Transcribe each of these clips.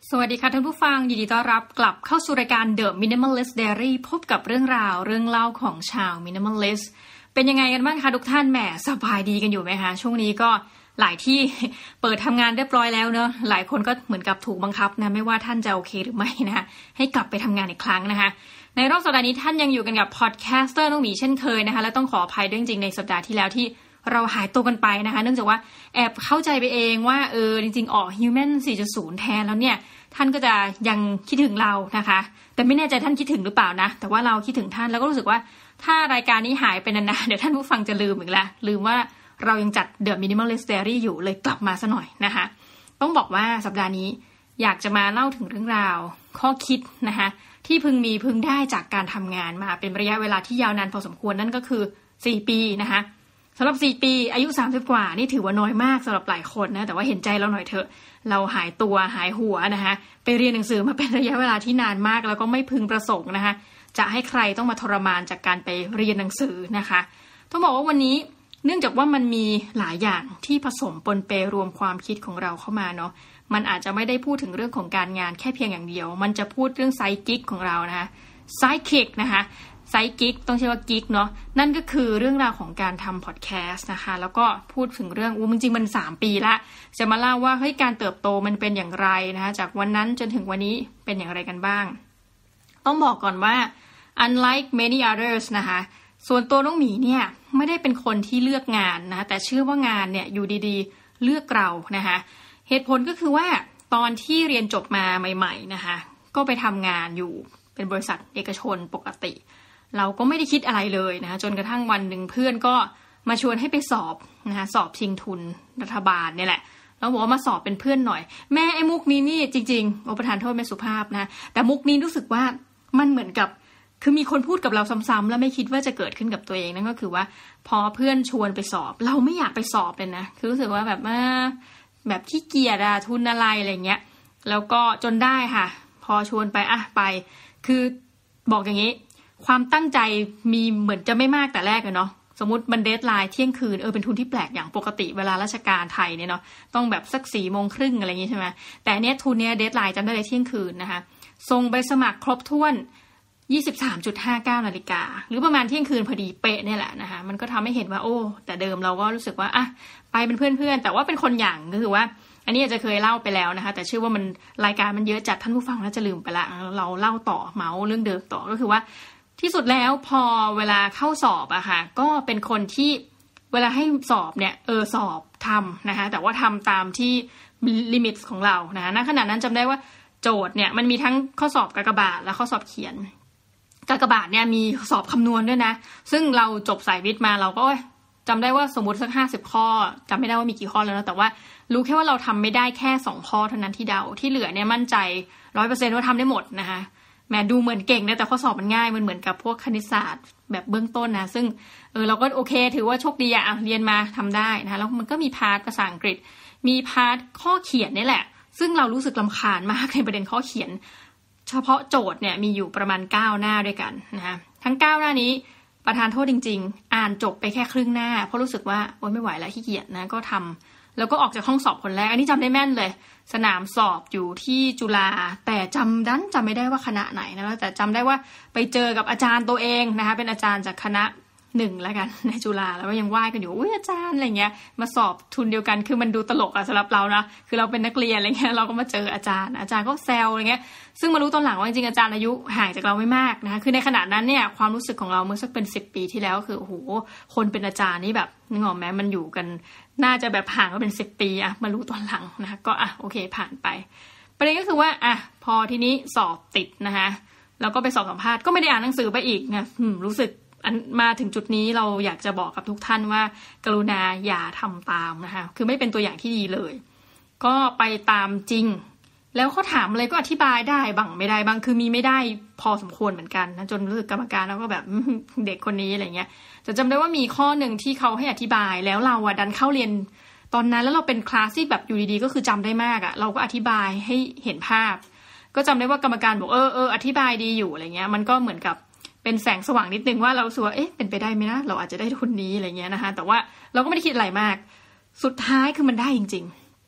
สวัสดีค่ะท่านผู้ฟังยินดีต้อนรับกลับเข้าสู่รายการ The Minimalist Diary พบกับเรื่องราวเรื่องเล่าของชาว Minimalist เป็นยังไงกันบ้างคะทุกท่านแหมสบายดีกันอยู่ไหมคะช่วงนี้ก็หลายที่ เปิดทำงานเรียบร้อยแล้วเนอะหลายคนก็เหมือนกับถูกบังคับนะไม่ว่าท่านจะโอเคหรือไม่นะคะให้กลับไปทำงานอีกครั้งนะคะในรอบสัปดาห์นี้ท่านยังอยู่กันกับพอดแคสเตอร์น้องหมีเช่นเคยนะคะและต้องขออภัยด้วยจริงๆในสัปดาห์ที่แล้วที่เราหายตัวกันไปนะคะเนื่องจากว่าแอบเข้าใจไปเองว่าจริงๆออก Human 4.0 แทนแล้วเนี่ยท่านก็จะยังคิดถึงเรานะคะแต่ไม่แน่ใจท่านคิดถึงหรือเปล่านะแต่ว่าเราคิดถึงท่านแล้วก็รู้สึกว่าถ้ารายการนี้หายไปนานๆเดี๋ยวท่านผู้ฟังจะลืมอีกแล้วลืมว่าเรายังจัด The Minimalist Diary อยู่เลยกลับมาซะหน่อยนะคะต้องบอกว่าสัปดาห์นี้อยากจะมาเล่าถึงเรื่องราวข้อคิดนะคะที่พึงได้จากการทำงานมาเป็นระยะเวลาที่ยาวนานพอสมควรนั่นก็คือ4 ปีนะคะสำหรับ4 ปีอายุ30กว่านี่ถือว่าน้อยมากสำหรับหลายคนนะแต่ว่าเห็นใจเราหน่อยเถอะเราหายตัวหายหัวนะคะไปเรียนหนังสือมาเป็นระยะเวลาที่นานมากแล้วก็ไม่พึงประสงค์นะคะจะให้ใครต้องมาทรมานจากการไปเรียนหนังสือนะคะต้องบอกว่าวันนี้เนื่องจากว่ามันมีหลายอย่างที่ผสมปนเปรวมความคิดของเราเข้ามาเนาะมันอาจจะไม่ได้พูดถึงเรื่องของการงานแค่เพียงอย่างเดียวมันจะพูดเรื่องไซคิกของเรานะคะไซคิกนะคะไซคิกต้องใช้ว่ากิ๊กเนาะนั่นก็คือเรื่องราวของการทำพอดแคสต์นะคะแล้วก็พูดถึงเรื่องจริงๆมัน3 ปีละจะมาเล่าว่าเฮ้ยการเติบโตมันเป็นอย่างไรนะคะจากวันนั้นจนถึงวันนี้เป็นอย่างไรกันบ้างต้องบอกก่อนว่า unlike many others นะคะส่วนตัวน้องหมีเนี่ยไม่ได้เป็นคนที่เลือกงานนะแต่เชื่อว่างานเนี่ยอยู่ดีๆเลือกเรานะคะเหตุผลก็คือว่าตอนที่เรียนจบมาใหม่ๆนะคะก็ไปทำงานอยู่เป็นบริษัทเอกชนปกติเราก็ไม่ได้คิดอะไรเลยนะคะจนกระทั่งวันหนึ่งเพื่อนก็มาชวนให้ไปสอบนะคะสอบชิงทุนรัฐบาลเนี่ยแหละแล้วบอกว่ามาสอบเป็นเพื่อนหน่อยแม่ไอ้มุกนี้นี่จริงๆประธานโทษไม่สุภาพนะแต่มุกนี้รู้สึกว่ามันเหมือนกับคือมีคนพูดกับเราซ้ำๆแล้วไม่คิดว่าจะเกิดขึ้นกับตัวเองนั่นก็คือว่าพอเพื่อนชวนไปสอบเราไม่อยากไปสอบเลยนะคือรู้สึกว่าแบบขี้เกียจอะทุนอะไรอะไรเงี้ยแล้วก็จนได้ค่ะพอชวนไปไปคือบอกอย่างนี้ความตั้งใจมีเหมือนจะไม่มากแต่แรกเลยเนาะสมมติมันเดดไลน์เที่ยงคืนเป็นทุนที่แปลกอย่างปกติเวลาราชการไทยเนี่ยเนาะต้องแบบสัก4:30อะไรอย่างงี้ใช่ไหมแต่เนี้ยทุนเนี้ยเดดไลน์จำได้เลยเที่ยงคืนนะคะส่งใบสมัครครบถ้วน 23.59 นาฬิกาหรือประมาณเที่ยงคืนพอดีเป๊ะเนี่ยแหละนะคะมันก็ทำให้เห็นว่าแต่เดิมเราก็รู้สึกว่าไปเป็นเพื่อนๆแต่ว่าเป็นคนอย่างก็คือว่าอันนี้อาจจะเคยเล่าไปแล้วนะคะแต่เชื่อว่ามันรายการมันเยอะจัดท่านผู้ฟังแล้วจะลืมไปละเราเล่าต่อเมาเรื่องเดิมต่อก็คือว่าที่สุดแล้วพอเวลาเข้าสอบอะค่ะก็เป็นคนที่เวลาให้สอบเนี่ยสอบทำนะคะแต่ว่าทำตามที่ลิมิตของเรานะคะณขณะนั้นจำได้ว่าโจทย์เนี่ยมันมีทั้งข้อสอบกากบาทและข้อสอบเขียนกากบาทเนี่ยมีสอบคำนวณด้วยนะซึ่งเราจบสายวิทย์มาเราก็จำได้ว่าสมมติสัก50 ข้อจำไม่ได้ว่ามีกี่ข้อแล้วนะแต่ว่ารู้แค่ว่าเราทำไม่ได้แค่2 ข้อเท่านั้นที่เดาที่เหลือเนี่ยมั่นใจ 100% ว่าทำได้หมดนะคะแม้ดูเหมือนเก่งนะแต่ข้อสอบมันง่ายมันเหมือนกับพวกคณิตศาสตร์แบบเบื้องต้นนะซึ่งเราก็โอเคถือว่าโชคดีอะเรียนมาทำได้นะคะแล้วมันก็มีพาร์ทภาษาอังกฤษมีพาร์ทข้อเขียนนี่แหละซึ่งเรารู้สึกรำคาญมากในประเด็นข้อเขียนเฉพาะโจทย์เนี่ยมีอยู่ประมาณ9 หน้าด้วยกันนะคะทั้ง9 หน้านี้ประธานโทษจริงๆอ่านจบไปแค่ครึ่งหน้าเพราะรู้สึกว่าไม่ไหวแล้วขี้เกียจนะก็ทำแล้วก็ออกจากห้องสอบคนแรกอันนี้จำได้แม่นเลยสนามสอบอยู่ที่จุฬาแต่จำไม่ได้ว่าคณะไหนนะแต่จำได้ว่าไปเจอกับอาจารย์ตัวเองนะคะเป็นอาจารย์จากคณะ1แล้วกันในจุฬาแล้วก็ยังไหว้กันอยู่อาจารย์อะไรเงี้ยมาสอบทุนเดียวกันคือมันดูตลกอะสำหรับเรานะคือเราเป็นนักเรียนอะไรเงี้ยเราก็มาเจออาจารย์ก็แซวอะไรเงี้ยซึ่งมารู้ตอนหลังว่าจริงๆอาจารย์อายุห่างจากเราไม่มากนะคะคือในขณะนั้นเนี่ยความรู้สึกของเราเมื่อสักเป็น10 ปีที่แล้วคือคนเป็นอาจารย์นี่แบบนึกออกไหมมันอยู่กันน่าจะแบบห่างกันเป็น10 ปีอะมารู้ตอนหลังนะคะก็โอเคผ่านไปประเด็นก็คือว่าพอทีนี้สอบติดนะคะแล้วก็ไปสอบสัมภาษณ์ก็ไม่ได้อ่านหนังสือไปอีกนะรู้สึกมาถึงจุดนี้เราอยากจะบอกกับทุกท่านว่ากรุณาอย่าทำตามนะคะคือไม่เป็นตัวอย่างที่ดีเลยก็ไปตามจริงแล้วเขาถามอะไรก็อธิบายได้บางไม่ได้บางคือมีไม่ได้พอสมควรเหมือนกันนะจนรู้สึกกรรมการแล้วก็แบบเด็กคนนี้อะไรเงี้ยแต่จำได้ว่ามีข้อหนึ่งที่เขาให้อธิบายแล้วเราดันเข้าเรียนตอนนั้นแล้วเราเป็นคลาสที่แบบอยู่ดีๆก็คือจำได้มากเราก็อธิบายให้เห็นภาพก็จำได้ว่ากรรมการบอกอธิบายดีอยู่อะไรเงี้ยมันก็เหมือนกับเป็นแสงสว่างนิดนึงว่าเราสึกว่าเป็นไปได้ไหมนะเราอาจจะได้ทุนนี้อะไรเงี้ยนะคะแต่ว่าเราก็ไม่ได้คิดอะไรมากสุดท้ายคือมันได้จริง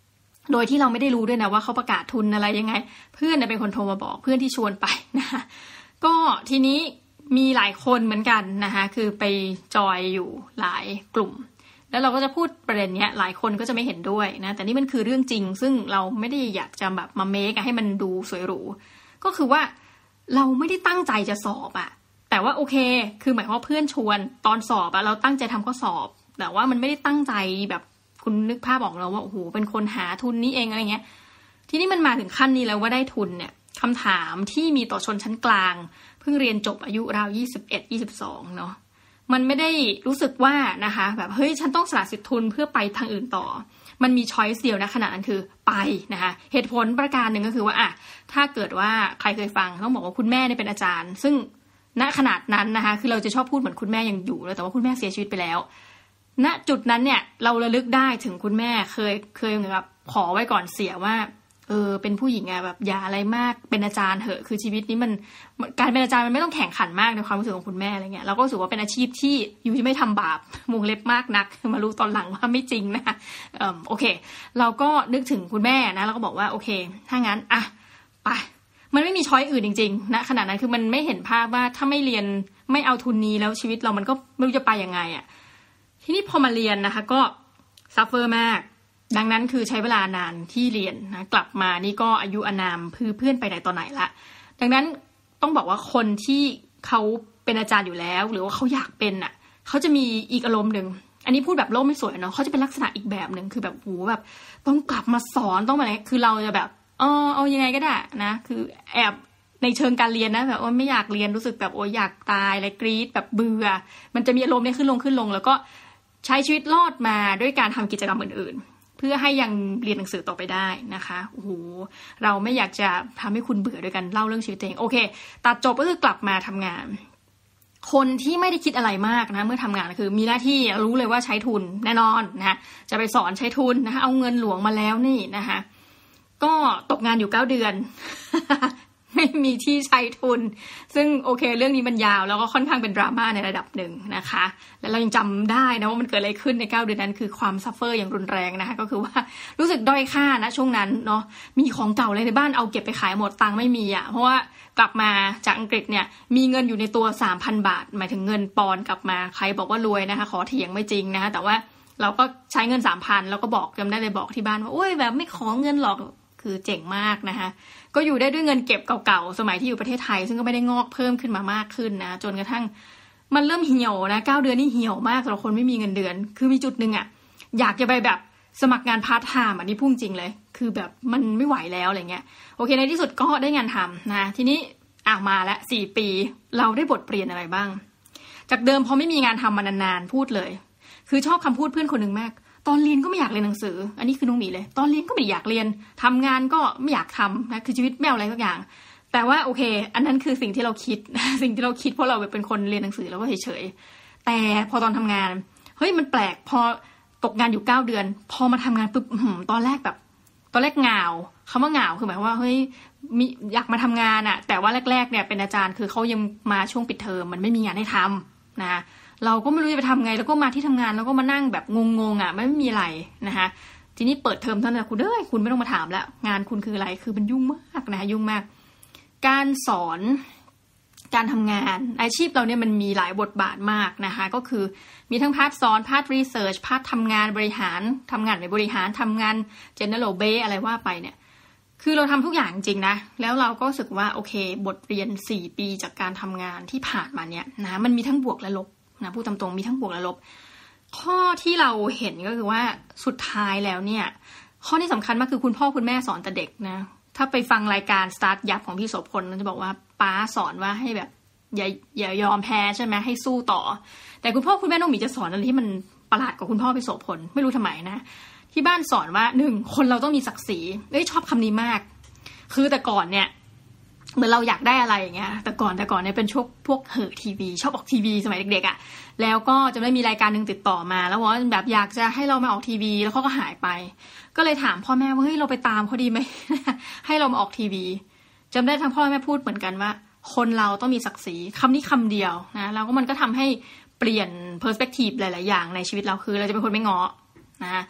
โดยที่เราไม่ได้รู้ด้วยนะว่าเขาประกาศทุนอะไรยังไงเพื่อนเป็นคนโทรมาบอกเพื่อนที่ชวนไปนะคะก็ทีนี้มีหลายคนเหมือนกันนะคะคือไปจอยอยู่หลายกลุ่มแล้วเราก็จะพูดประเด็นนี้หลายคนก็จะไม่เห็นด้วยนะแต่นี่มันคือเรื่องจริงซึ่งเราไม่ได้อยากจะแบบมาเมคให้มันดูสวยหรูก็คือว่าเราไม่ได้ตั้งใจจะสอบอะแต่ว่าโอเคคือหมายความว่าเพื่อนชวนตอนสอบอะเราตั้งใจทำข้อสอบแต่ว่ามันไม่ได้ตั้งใจแบบคุณนึกภาพออกเราว่าโอ้โหเป็นคนหาทุนนี้เองอะไรเงี้ยทีนี้มันมาถึงขั้นนี้แล้วว่าได้ทุนเนี่ยคำถามที่มีต่อชนชั้นกลางเพิ่งเรียนจบอายุราว21-22เนาะมันไม่ได้รู้สึกว่านะคะแบบเฮ้ยฉันต้องสละสิทธิทุนเพื่อไปทางอื่นต่อมันมีช้อยส์เดียวนะขนาดนั้นคือไปนะคะเหตุผลประการหนึ่งก็คือว่าอะถ้าเกิดว่าใครเคยฟังต้องบอกว่าคุณแม่เนี่ยเป็นอาจารย์ซึ่งณขนาดนั้นนะคะคือเราจะชอบพูดเหมือนคุณแม่ยังอยู่แต่ว่าคุณแม่เสียชีวิตไปแล้วณจุดนั้นเนี่ยเราระลึกได้ถึงคุณแม่เคยเหมือนกับขอไว้ก่อนเสียว่าเป็นผู้หญิงอะแบบอย่าอะไรมากเป็นอาจารย์เถอะคือชีวิตนี้มันการเป็นอาจารย์มันไม่ต้องแข่งขันมากในความรู้สึกของคุณแม่อะไรเงี้ยเราก็รู้สึกว่าเป็นอาชีพที่อยู่ที่ไม่ทำบาปวงเล็บมากนักมารู้ตอนหลังว่าไม่จริงนะคะโอเคเราก็นึกถึงคุณแม่นะเราก็บอกว่าโอเคถ้างั้นอะไปมันไม่มีช้อยอื่นจริงๆนะขนาดนั้นคือมันไม่เห็นภาพว่าถ้าไม่เรียนไม่เอาทุนนี้แล้วชีวิตเรามันก็ไม่รู้จะไปยังไงอะทีนี้พอมาเรียนนะคะก็ซัฟเฟอร์มากดังนั้นคือใช้เวลานานที่เรียนนะกลับมานี่ก็อายุอานามเพื่อนไปไหนต่อไหนละดังนั้นต้องบอกว่าคนที่เขาเป็นอาจารย์อยู่แล้วหรือว่าเขาอยากเป็นอ่ะเขาจะมีอีกอารมณ์หนึ่งอันนี้พูดแบบโลกไม่สวยเนาะเขาจะเป็นลักษณะอีกแบบหนึ่งคือแบบโหแบบต้องกลับมาสอนต้องอะไรคือเราจะแบบเอายังไงก็ได้นะคือแอบในเชิงการเรียนนะแบบไม่อยากเรียนรู้สึกแบบอยากตายอะไรกรี๊ดแบบเบื่อมันจะมีอารมณ์นี้ขึ้นลงแล้วก็ใช้ชีวิตรอดมาด้วยการทำกิจกรรมอื่นๆเพื่อให้ยังเรียนหนังสือต่อไปได้นะคะโอ้โหเราไม่อยากจะทำให้คุณเบื่อด้วยกันเล่าเรื่องชีวิตตัวเองโอเคตัดจบก็คือกลับมาทำงานคนที่ไม่ได้คิดอะไรมากนะเมื่อทำงานคือมีหน้าที่รู้เลยว่าใช้ทุนแน่นอนนะจะไปสอนใช้ทุนนะคะเอาเงินหลวงมาแล้วนี่นะคะก็ตกงานอยู่9 เดือน ไม่มีที่ใช้ทุนซึ่งโอเคเรื่องนี้มันยาวแล้วก็ค่อนข้างเป็นดราม่าในระดับหนึ่งนะคะแล้วเรายังจำได้นะว่ามันเกิดอะไรขึ้นใน9 เดือนนั้นคือความซัฟเฟอร์อย่างรุนแรงนะคะก็คือว่ารู้สึกด้อยค่านะช่วงนั้นเนาะมีของเก่าเลยในบ้านเอาเก็บไปขายหมดตังค์ไม่มีอ่ะเพราะว่ากลับมาจากอังกฤษเนี่ยมีเงินอยู่ในตัว 3,000 บาทหมายถึงเงินปอนด์กลับมาใครบอกว่ารวยนะคะขอเถียงไม่จริงนะคะแต่ว่าเราก็ใช้เงิน 3,000 แล้วก็บอกจำได้เลยบอกที่บ้านว่าโอ้ยแบบไม่ขอเงินหรอกคือเจ๋งมากนะคะก็อยู่ได้ด้วยเงินเก็บเก่าๆสมัยที่อยู่ประเทศไทยซึ่งก็ไม่ได้งอกเพิ่มขึ้นมามากขึ้นนะจนกระทั่งมันเริ่มเหี่ยวนะ9 เดือนนี่เหี่ยวมากสำหรับคนไม่มีเงินเดือนคือมีจุดนึงอ่ะอยากจะไปแบบสมัครงานพาร์ทไทม์อันนี้พุ่งจริงเลยคือแบบมันไม่ไหวแล้วอะไรเงี้ยโอเคในที่สุดก็ได้งานทำนะทีนี้มาแล้ว4 ปีเราได้บทเรียนอะไรบ้างจากเดิมพอไม่มีงานทำมานานๆพูดเลยคือชอบคำพูดเพื่อนคนหนึ่งมากตอนเรียนก็ไม่อยากเรียนหนังสืออันนี้คือน้องหมีเลยตอนเรียนก็ไม่อยากเรียนทำงานก็ไม่อยากทำนะคือชีวิตไม่เอาอะไรสักอย่างแต่ว่าโอเคอันนั้นคือสิ่งที่เราคิด สิ่งที่เราคิดเพราะเราเป็นคนเรียนหนังสือแล้วก็เฉยๆแต่พอตอนทำงานเฮ้ยมันแปลกพอตกงานอยู่9 เดือนพอมาทำงานปุ๊บตอนแรกเหงาคำว่าเหงาคือหมายว่าเฮ้ยอยากมาทำงานอะแต่ว่าแรกๆเนี่ยเป็นอาจารย์คือเขายังมาช่วงปิดเทอมมันไม่มีงานให้ทำนะเราก็ไม่รู้จะไปทำไงแล้วก็มาที่ทำงานแล้วก็มานั่งแบบงงๆอ่ะไม่มีอะไรนะคะทีนี้เปิดเทอมเท่านั้นคุณคุณไม่ต้องมาถามแล้วงานคุณคืออะไรคือมันยุ่งมากนะคะยุ่งมากการสอนการทำงานอาชีพเราเนี่ยมันมีหลายบทบาทมากนะคะก็คือมีทั้งพาร์ทสอนพาร์ทรีเสิร์ชพาร์ททำงานบริหารทำงานในบริหารทำงาน general base อะไรว่าไปเนี่ยคือเราทำทุกอย่างจริงนะแล้วเราก็รู้สึกว่าโอเคบทเรียน4 ปีจากการทำงานที่ผ่านมาเนี่ยนะมันมีทั้งบวกและลบนะพูดตามตรงมีทั้งบวกและลบข้อที่เราเห็นก็คือว่าสุดท้ายแล้วเนี่ยข้อที่สำคัญมากคือคุณพ่อคุณแม่สอนแต่เด็กนะถ้าไปฟังรายการสตาร์ทยับของพี่โสพลมันจะบอกว่าป้าสอนว่าให้แบบอย่ายอมแพ้ใช่ไหมให้สู้ต่อแต่คุณพ่อคุณแม่น้องหมีจะสอนอะไรที่มันประหลาดกว่าคุณพ่อพี่โสพลไม่รู้ทำไมนะที่บ้านสอนว่า1คนเราต้องมีศักดิ์ศรีชอบคำนี้มากคือแต่ก่อนเนี่ยเหมือนเราอยากได้อะไรอย่างเงี้ยแต่ก่อนเนี่ยเป็นพวกเหอะทีวีชอบออกทีวีสมัยเด็กๆอ่ะแล้วก็จะได้มีรายการนึงติดต่อมาแล้วว่าแบบอยากจะให้เรามาออกทีวีแล้วเขาก็หายไปก็เลยถามพ่อแม่ว่าเฮ้ยเราไปตามเขาดีไหม ให้เรามาออกทีวีจำได้ทั้งพ่อแม่พูดเหมือนกันว่าคนเราต้องมีศักดิ์ศรีคำนี้คำเดียวนะแล้วก็มันก็ทำให้เปลี่ยนเพอร์สเปกทีฟหลายๆอย่างในชีวิตเราคือเราจะเป็นคนไม่ง้อนะ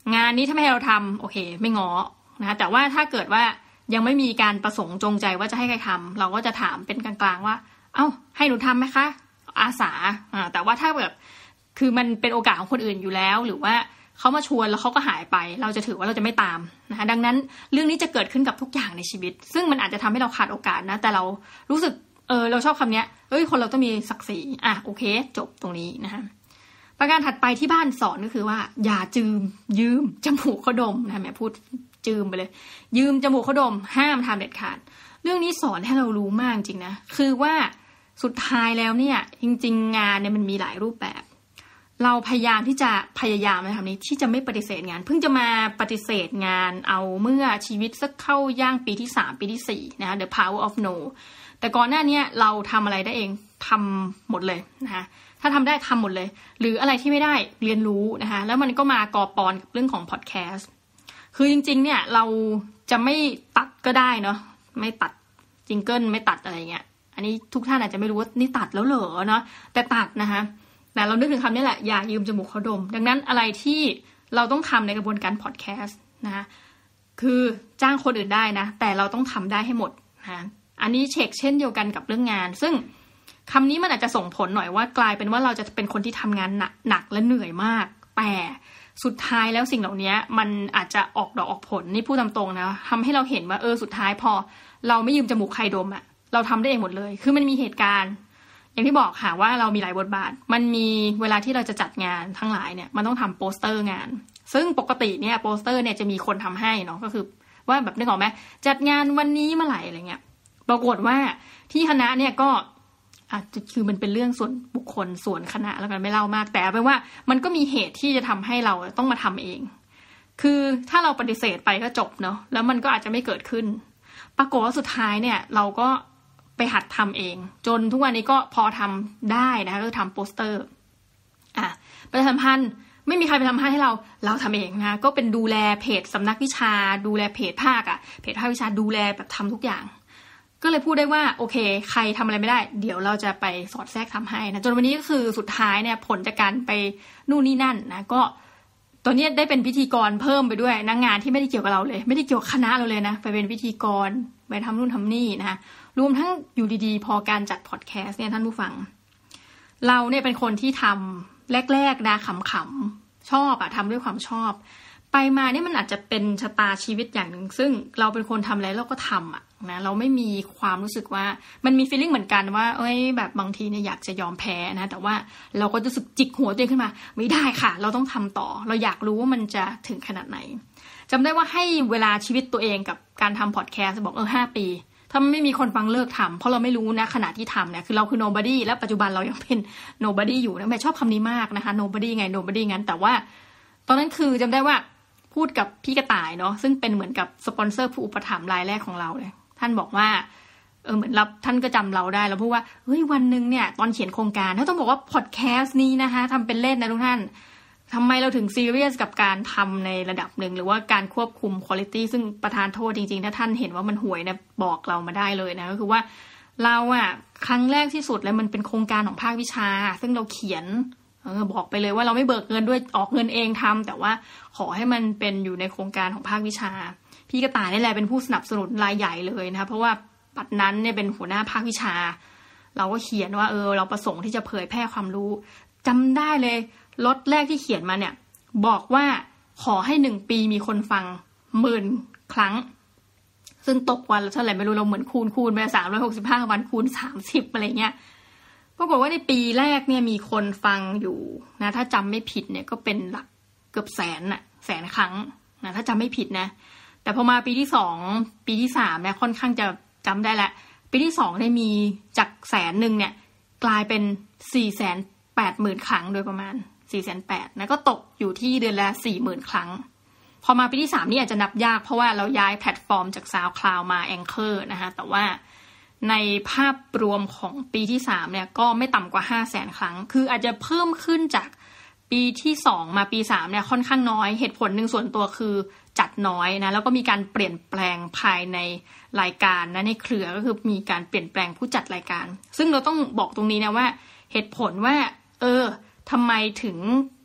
งานนี้ถ้าไม่ให้เราทำโอเคไม่ง้อนะคะแต่ว่าถ้าเกิดว่ายังไม่มีการประสงค์จงใจว่าจะให้ใครทำเราก็จะถามเป็นกลางๆว่าเอ้าให้หนูทำไหมคะอาสาแต่ว่าถ้าแบบคือมันเป็นโอกาสของคนอื่นอยู่แล้วหรือว่าเขามาชวนแล้วเขาก็หายไปเราจะถือว่าเราจะไม่ตามนะคะดังนั้นเรื่องนี้จะเกิดขึ้นกับทุกอย่างในชีวิตซึ่งมันอาจจะทำให้เราขาดโอกาสนะแต่เรารู้สึกเราชอบคำนี้คนเราต้องมีศักดิ์ศรีโอเคจบตรงนี้นะคะประการถัดไปที่บ้านสอนก็คือว่าอย่ายืมจมูกเขาดมนะแม่พูดจืมไปเลยยืมจมูกเขาดมห้ามทำเด็ดขาดเรื่องนี้สอนให้เรารู้มากจริงนะคือว่าสุดท้ายแล้วเนี่ยจริงๆงานเนี่ยมันมีหลายรูปแบบเราพยายามในทำนี้ที่จะไม่ปฏิเสธงานเพิ่งจะมาปฏิเสธงานเอาเมื่อชีวิตสักเข้าย่างปีที่3ปีที่4นะคะ The Power of No แต่ก่อนหน้านี้เราทำอะไรได้เองทำหมดเลยนะคะถ้าทำได้ทำหมดเลยหรืออะไรที่ไม่ได้เรียนรู้นะคะแล้วมันก็มากอปอนกับเรื่องของพอดแคสต์คือจริงๆเนี่ยเราจะไม่ตัดก็ได้เนาะไม่ตัดจิงเกิลไม่ตัดอะไรเงี้ยอันนี้ทุกท่านอาจจะไม่รู้ว่านี่ตัดแล้วเหรอเนาะแต่ตัดนะคะแต่เรานึกถึงคำนี้แหละอย่ายืมจมูกเขาดมดังนั้นอะไรที่เราต้องทำในกระบวนการพอดแคสต์นะคะคือจ้างคนอื่นได้นะแต่เราต้องทำได้ให้หมดนะอันนี้เช็คเช่นเดียวกันกับเรื่องงานซึ่งคำนี้มันอาจจะส่งผลหน่อยว่ากลายเป็นว่าเราจะเป็นคนที่ทำงานหนักและเหนื่อยมากแต่สุดท้ายแล้วสิ่งเหล่านี้มันอาจจะออกดอกออกผลนี่พูดตามตรงนะทำให้เราเห็นว่าสุดท้ายพอเราไม่ยืมจมูกใครดมเราทำได้เองหมดเลยคือมันมีเหตุการณ์อย่างที่บอกค่ะว่าเรามีหลายบทบาทมันมีเวลาที่เราจะจัดงานทั้งหลายเนี่ยมันต้องทำโปสเตอร์งานซึ่งปกติเนี่ยโปสเตอร์เนี่ยจะมีคนทำให้เนาะก็คือว่าแบบนึกออกไหมจัดงานวันนี้เมื่อไหร่อะไรเงี้ยปรากฏว่าที่คณะเนี่ยก็คือมันเป็นเรื่องส่วนบุคคลส่วนคณะแล้วกันไม่เล่ามากแต่แปลว่ามันก็มีเหตุที่จะทำให้เราต้องมาทำเองคือถ้าเราปฏิเสธไปก็จบเนาะแล้วมันก็อาจจะไม่เกิดขึ้นปรากฏว่าสุดท้ายเนี่ยเราก็ไปหัดทำเองจนทุกวันนี้ก็พอทำได้นะคะก็ทำโปสเตอร์ประชาสัมพันธ์ไม่มีใครไปทำให้เราทำเองนะก็เป็นดูแลเพจสำนักวิชาดูแลเพจภาคเพจภาควิชาดูแลแบบทำทุกอย่างก็เลยพูดได้ว่าโอเคใครทำอะไรไม่ได้เดี๋ยวเราจะไปสอดแทรกทำให้นะจนวันนี้ก็คือสุดท้ายเนี่ยผลจากการไปนู่นนี่นั่นนะก็ตอนนี้ได้เป็นพิธีกรเพิ่มไปด้วยนะงานที่ไม่ได้เกี่ยวกับเราเลยไม่ได้เกี่ยวกับคณะเราเลยนะไปเป็นพิธีกรไปทำนู่นทำนี่นะคะรวมทั้งอยู่ดีๆพอการจัดพอดแคสต์เนี่ยท่านผู้ฟังเราเนี่ยเป็นคนที่ทำแรกๆนะขำๆชอบทำด้วยความชอบไปมาเนี่ยมันอาจจะเป็นชะตาชีวิตอย่างหนึ่งซึ่งเราเป็นคนทำอะไรเราก็ทำนะเราไม่มีความรู้สึกว่ามันมี feeling เหมือนกันว่าแบบบางทีเนี่ยอยากจะยอมแพ้นะแต่ว่าเราก็จะรู้สึกจิกหัวตัวเองขึ้นมาไม่ได้ค่ะเราต้องทำต่อเราอยากรู้ว่ามันจะถึงขนาดไหนจำได้ว่าให้เวลาชีวิตตัวเองกับการทำพอดแคสต์บอก5 ปีถ้าไม่มีคนฟังเลิกทำเพราะเราไม่รู้นะขณะที่ทำเนี่ยคือเราคือ nobody และปัจจุบันเรายังเป็น nobody อยู่นะแม่ชอบคำนี้มากนะคะ nobody ไง nobody งั้นแต่ว่าตอนนั้นคือจำได้ว่าพูดกับพี่กระต่ายเนาะซึ่งเป็นเหมือนกับสปอนเซอร์ผู้อุปถัมภ์รายแรกของเราเลยท่านบอกว่าเหมือนรับท่านก็จำเราได้แล้วพูดว่าวันนึงเนี่ยตอนเขียนโครงการถ้าต้องบอกว่าพอดแคสต์นี้นะคะทำเป็นเล่นนะทุกท่านทำไมเราถึงซีเรียสกับการทำในระดับหนึ่งหรือว่าการควบคุมคุณภาพซึ่งประธานโทษจริงๆถ้าท่านเห็นว่ามันห่วยนะบอกเรามาได้เลยนะก็คือว่าเราครั้งแรกที่สุดเลยมันเป็นโครงการของภาควิชาซึ่งเราเขียนบอกไปเลยว่าเราไม่เบิกเงินด้วยออกเงินเองทำแต่ว่าขอให้มันเป็นอยู่ในโครงการของภาควิชาพี่กระต่ายนี่แหละเป็นผู้สนับสนุนรายใหญ่เลยนะคะเพราะว่าปัจจุบันเนี่ยเป็นหัวหน้าภาควิชาเราก็เขียนว่าเราประสงค์ที่จะเผยแพร่ความรู้จำได้เลยล็อตแรกที่เขียนมาเนี่ยบอกว่าขอให้1 ปีมีคนฟัง10,000 ครั้งซึ่งตกวันละเท่าไหร่ไม่รู้เราเหมือนคูณไป365 วันคูณ30อะไรเงี้ยปรากฏว่าในปีแรกเนี่ยมีคนฟังอยู่นะถ้าจำไม่ผิดเนี่ยก็เป็นหลักเกือบ100,000 ครั้งนะถ้าจำไม่ผิดนะแต่พอมาปีที่2ปีที่3เนี่ยค่อนข้างจะจำได้ละปีที่2เนี่ยมีจาก100,000เนี่ยกลายเป็น480,000 ครั้งโดยประมาณ480,000นะก็ตกอยู่ที่เดือนละ 40,000 ครั้งพอมาปีที่3นี่อาจจะนับยากเพราะว่าเราย้ายแพลตฟอร์มจาก SoundCloud มา Anchor นะคะแต่ว่าในภาพรวมของปีที่3เนี่ยก็ไม่ต่ำกว่า 500,000 ครั้งคืออาจจะเพิ่มขึ้นจากปีที่2มาปี3เนี่ยค่อนข้างน้อยเหตุผลหนึ่งส่วนตัวคือจัดน้อยนะแล้วก็มีการเปลี่ยนแปลงภายในรายการนะในเครือก็คือมีการเปลี่ยนแปลงผู้จัดรายการซึ่งเราต้องบอกตรงนี้นะว่าเหตุผลว่าทำไมถึง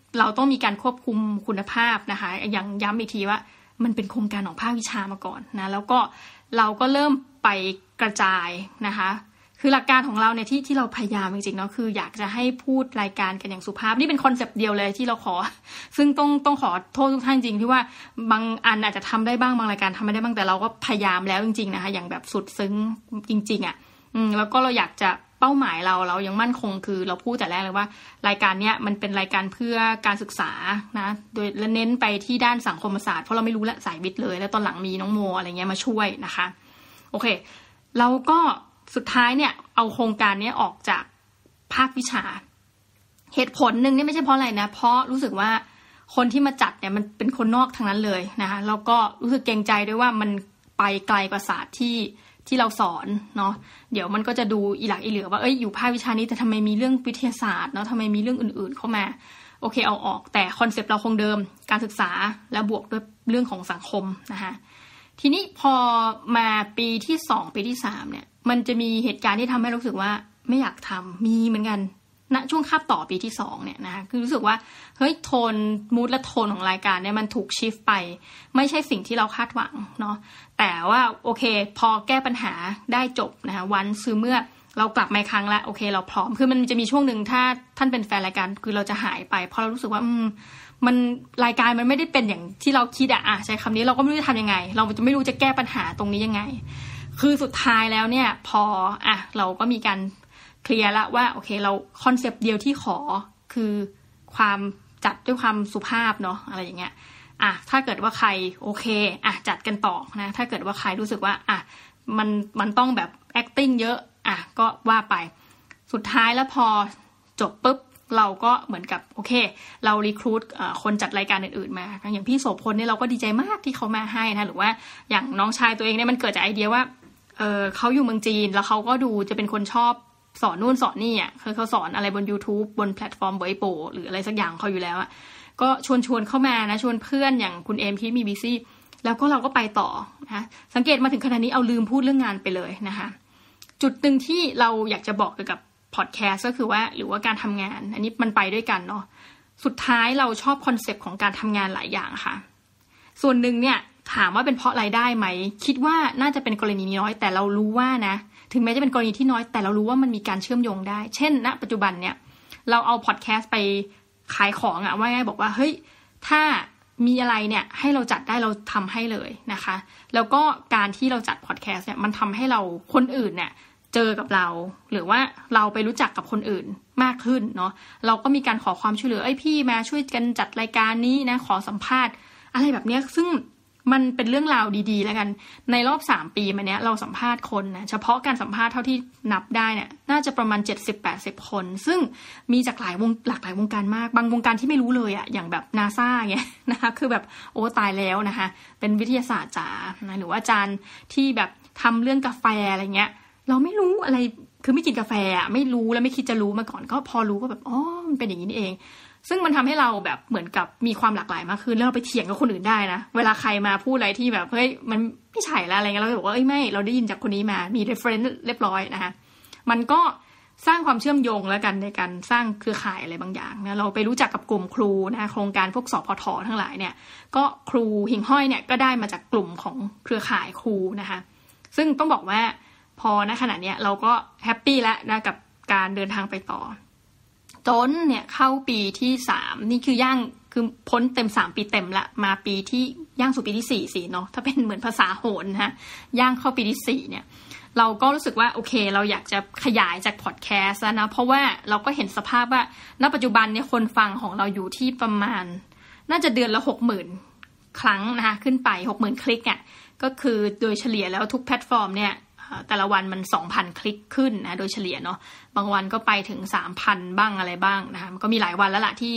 เราต้องมีการควบคุมคุณภาพนะคะอย่างย้ำอีกทีว่ามันเป็นโครงการของภาควิชามาก่อนนะแล้วก็เราก็เริ่มไปกระจายนะคะคือหลักการของเราเนี่ยที่เราพยายามจริงๆเนาะคืออยากจะให้พูดรายการกันอย่างสุภาพนี่เป็นคอนเซปต์เดียวเลยที่เราขอซึ่งต้องขอโทษทุกท่านจริงที่ว่าบางอันอาจจะทำได้บ้างบางรายการทำไม่ได้บ้างแต่เราก็พยายามแล้วจริงๆนะคะอย่างแบบสุดซึ้งจริงๆอ่ะแล้วก็เราอยากจะเป้าหมายเรายังมั่นคงคือเราพูดแต่แรกเลยว่ารายการเนี้ยมันเป็นรายการเพื่อการศึกษานะโดยเน้นไปที่ด้านสังคมศาสตร์เพราะเราไม่รู้ละสายวิทย์เลยแล้วตอนหลังมีน้องโมอะไรเงี้ยมาช่วยนะคะโอเคเราก็สุดท้ายเนี่ยเอาโครงการนี้ออกจากภาควิชาเหตุผลหนึ่งนี่ไม่ใช่เพราะอะไรนะเพราะรู้สึกว่าคนที่มาจัดเนี่ยมันเป็นคนนอกทั้งนั้นเลยนะคะแล้วก็รู้สึกเกรงใจด้วยว่ามันไปไกลกว่าศาสตร์ที่เราสอนเนาะเดี๋ยวมันก็จะดูอีหลักอีเหลือว่าอยู่ภาควิชานี้แต่ทำไมมีเรื่องวิทยาศาสตร์เนาะทำไมมีเรื่องอื่นๆเข้ามาโอเคเอาออกแต่คอนเซปต์เราคงเดิมการศึกษาและบวกด้วยเรื่องของสังคมนะคะทีนี้พอมาปีที่2ปีที่3เนี่ยมันจะมีเหตุการณ์ที่ทำให้รู้สึกว่าไม่อยากทำมีเหมือนกันณช่วงคาบต่อปีที่2เนี่ยนะคะคือรู้สึกว่าเฮ้ยโทนมูดและโทนของรายการเนี่ยมันถูกชิฟไปไม่ใช่สิ่งที่เราคาดหวังเนาะแต่ว่าโอเคพอแก้ปัญหาได้จบนะคะวันคือเมื่อเรากลับมาครั้งละโอเคเราพร้อมคือมันจะมีช่วงหนึ่งถ้าท่านเป็นแฟนรายการคือเราจะหายไปเพราะเรารู้สึกว่ามันรายการมันไม่ได้เป็นอย่างที่เราคิดใช้คำนี้เราก็ไม่รู้จะทำยังไงเราจะไม่รู้จะแก้ปัญหาตรงนี้ยังไงคือสุดท้ายแล้วเนี่ยพอเราก็มีการเคลียร์ละว่าโอเคเราคอนเซปต์เดียวที่ขอคือความจัดด้วยความสุภาพเนาะอะไรอย่างเงี้ยถ้าเกิดว่าใครโอเคจัดกันต่อนะถ้าเกิดว่าใครรู้สึกว่ามันต้องแบบ acting เยอะก็ว่าไปสุดท้ายแล้วพอจบปุ๊บเราก็เหมือนกับโอเคเรารีครูทคนจัดรายการอื่นๆมาอย่างพี่โสพลเนี่ยเราก็ดีใจมากที่เขามาให้นะหรือว่าอย่างน้องชายตัวเองเนี่ยมันเกิดจากไอเดียว่าเขาอยู่เมืองจีนแล้วเขาก็ดูจะเป็นคนชอบสอนนู่นสอนนี่คือเขาสอนอะไรบน YouTube บนแพลตฟอร์มเว็บโปหรืออะไรสักอย่างเขาอยู่แล้วก็ชวนเข้ามานะชวนเพื่อนอย่างคุณเอมที่มีบีซี่แล้วก็เราก็ไปต่อนะสังเกตมาถึงขนาดนี้เอาลืมพูดเรื่องงานไปเลยนะคะจุดหนึ่งที่เราอยากจะบอกเกี่ยวกับพอดแคสต์ก็คือว่าหรือว่าการทำงานอันนี้มันไปด้วยกันเนาะสุดท้ายเราชอบคอนเซปต์ของการทำงานหลายอย่างค่ะส่วนหนึ่งเนี่ยถามว่าเป็นเพราะรายได้ไหมคิดว่าน่าจะเป็นกรณีน้อยแต่เรารู้ว่านะถึงแม้จะเป็นกรณีที่น้อยแต่เรารู้ว่ามันมีการเชื่อมโยงได้เช่นณปัจจุบันเนี่ยเราเอาพอดแคสต์ไปขายของว่าง่ายบอกว่าเฮ้ยถ้ามีอะไรเนี่ยให้เราจัดได้เราทำให้เลยนะคะแล้วก็การที่เราจัดพอดแคสต์เนี่ยมันทำให้เราคนอื่นเนี่ยเจอกับเราหรือว่าเราไปรู้จักกับคนอื่นมากขึ้นเนาะเราก็มีการขอความช่วยเหลือพี่มาช่วยกันจัดรายการนี้นะขอสัมภาษณ์อะไรแบบนี้ซึ่งมันเป็นเรื่องราวดีๆแล้วกันในรอบ3ปีมาเนี้ยเราสัมภาษณ์คนนะเฉพาะการสัมภาษณ์เท่าที่นับได้เนี่ยน่าจะประมาณ 70-80 คนซึ่งมีจากหลายวงการมากบางวงการที่ไม่รู้เลยอย่างแบบ NASA เงี้ยนะคะคือแบบโอ้ตายแล้วนะคะเป็นวิทยาศาสตร์จ๋านะหรือว่าอาจารย์ที่แบบทำเรื่องกาแฟอะไรเงี้ยเราไม่รู้อะไรคือไม่กินกาแฟไม่รู้และไม่คิดจะรู้มาก่อนก็พอรู้ก็แบบมันเป็นอย่างนี้นี่เองซึ่งมันทำให้เราแบบเหมือนกับมีความหลากหลายมากขึ้นแล้วเราไปเถียงกับคนอื่นได้นะเวลาใครมาพูดอะไรที่แบบเฮ้ยมันไม่ใช่แล้วอะไรเงี้ยเราก็บอกว่าไม่เราได้ยินจากคนนี้มามี reference เรียบร้อยนะคะมันก็สร้างความเชื่อมโยงแล้วกันในการสร้างเครือข่ายอะไรบางอย่างนะเราไปรู้จักกับกลุ่มครูนะโครงการพวกสพททั้งหลายเนี่ยก็ครูหิ่งห้อยเนี่ยก็ได้มาจากกลุ่มของเครือข่ายครูนะคะซึ่งต้องบอกว่าพอณขณะนี้เราก็แฮปปี้แล้วนะกับการเดินทางไปต่อจนเนี่ยเข้าปีที่3นี่คือพ้นเต็ม3ปีเต็มละมาปีที่ย่างสู่ปีที่4สิเนาะถ้าเป็นเหมือนภาษาโหรนะฮะย่างเข้าปีที่4เนี่ยเราก็รู้สึกว่าโอเคเราอยากจะขยายจากพอดแคสต์นะเพราะว่าเราก็เห็นสภาพว่าณปัจจุบันเนี่ยคนฟังของเราอยู่ที่ประมาณน่าจะเดือนละ 60,000 ครั้งนะคะขึ้นไป 60,000 คลิกก็คือโดยเฉลี่ยแล้วทุกแพลตฟอร์มเนี่ยแต่ละวันมัน 2,000 คลิกขึ้นนะโดยเฉลี่ยเนาะบางวันก็ไปถึง 3,000 บ้างอะไรบ้างนะคะมันก็มีหลายวันแล้วล่ะที่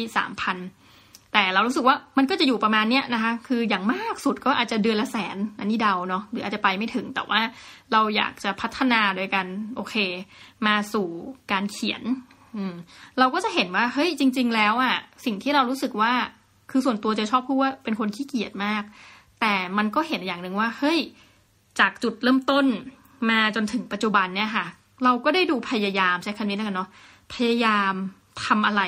3,000 แต่เรารู้สึกว่ามันก็จะอยู่ประมาณเนี้ยนะคะคืออย่างมากสุดก็อาจจะเดือนละแสนอันนี้เดาเนาะหรืออาจจะไปไม่ถึงแต่ว่าเราอยากจะพัฒนาโดยกันโอเคมาสู่การเขียนเราก็จะเห็นว่าเฮ้ยจริงๆแล้วสิ่งที่เรารู้สึกว่าคือส่วนตัวจะชอบพูดว่าเป็นคนขี้เกียจมากแต่มันก็เห็นอย่างนึงว่าเฮ้ยจากจุดเริ่มต้นมาจนถึงปัจจุบันเนี่ยค่ะเราก็ได้ดูพยายามใช้คำนี้แล้วกันเนาะพยายามทำอะไร